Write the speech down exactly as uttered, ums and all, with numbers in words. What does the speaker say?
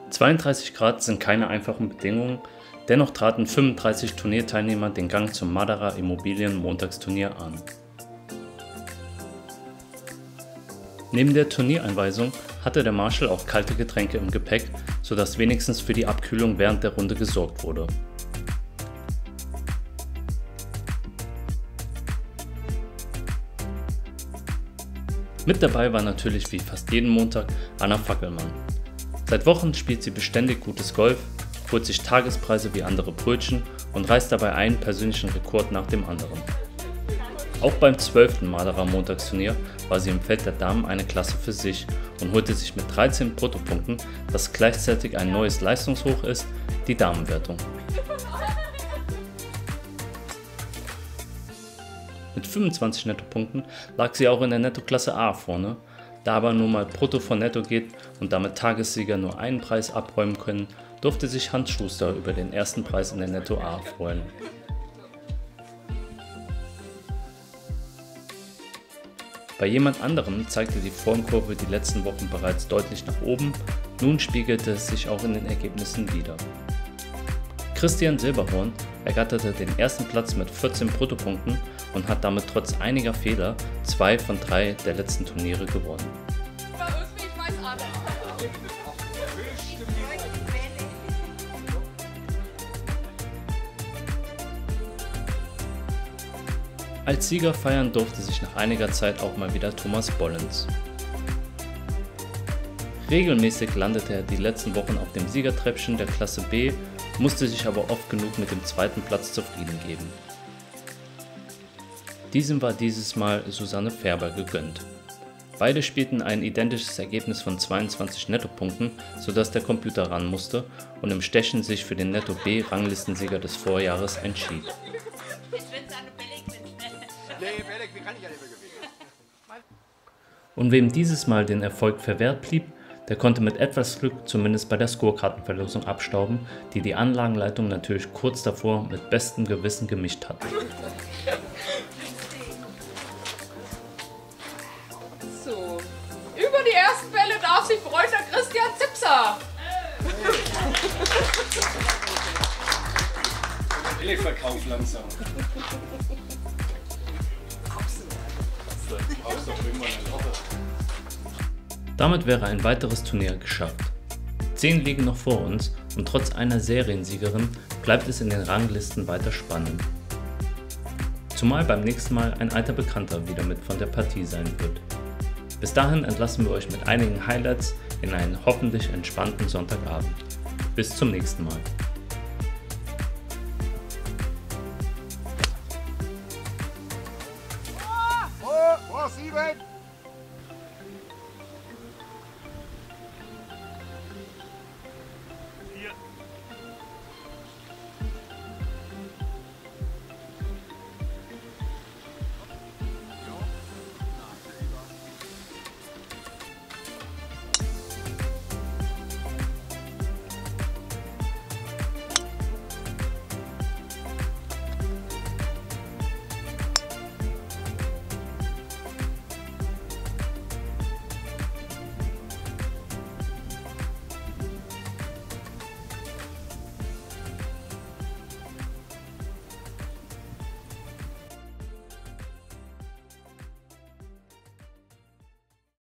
zweiunddreißig Grad sind keine einfachen Bedingungen, dennoch traten fünfunddreißig Turnierteilnehmer den Gang zum Madara Immobilien Montagsturnier an. Neben der Turniereinweisung hatte der Marshal auch kalte Getränke im Gepäck, sodass wenigstens für die Abkühlung während der Runde gesorgt wurde. Mit dabei war natürlich wie fast jeden Montag Anna Fackelmann. Seit Wochen spielt sie beständig gutes Golf, holt sich Tagespreise wie andere Brötchen und reißt dabei einen persönlichen Rekord nach dem anderen. Auch beim zwölften Madara Montagsturnier war sie im Feld der Damen eine Klasse für sich und holte sich mit dreizehn Bruttopunkten, was gleichzeitig ein neues Leistungshoch ist, die Damenwertung. Mit fünfundzwanzig Nettopunkten lag sie auch in der Nettoklasse A vorne, da aber nur mal Brutto von Netto geht und damit Tagessieger nur einen Preis abräumen können, durfte sich Hans Schuster über den ersten Preis in der Netto A freuen. Bei jemand anderem zeigte die Formkurve die letzten Wochen bereits deutlich nach oben, nun spiegelte es sich auch in den Ergebnissen wider. Christian Silberhorn ergatterte den ersten Platz mit vierzehn Bruttopunkten und hat damit trotz einiger Fehler zwei von drei der letzten Turniere gewonnen. Als Sieger feiern durfte sich nach einiger Zeit auch mal wieder Thomas Bollens. Regelmäßig landete er die letzten Wochen auf dem Siegertreppchen der Klasse B, musste sich aber oft genug mit dem zweiten Platz zufrieden geben. Diesem war dieses Mal Susanne Färber gegönnt. Beide spielten ein identisches Ergebnis von zweiundzwanzig Nettopunkten, sodass der Computer ran musste und im Stechen sich für den Netto B Ranglistensieger des Vorjahres entschied. Und wem dieses Mal den Erfolg verwehrt blieb, der konnte mit etwas Glück zumindest bei der Scorekartenverlosung abstauben, die die Anlagenleitung natürlich kurz davor mit bestem Gewissen gemischt hat. So, über die ersten Bälle darf sich freuen der Christian Zipser. Billigverkauf langsam. Damit wäre ein weiteres Turnier geschafft. Zehn liegen noch vor uns und trotz einer Seriensiegerin bleibt es in den Ranglisten weiter spannend. Zumal beim nächsten Mal ein alter Bekannter wieder mit von der Partie sein wird. Bis dahin entlassen wir euch mit einigen Highlights in einen hoffentlich entspannten Sonntagabend. Bis zum nächsten Mal. Oh, oh, sieben.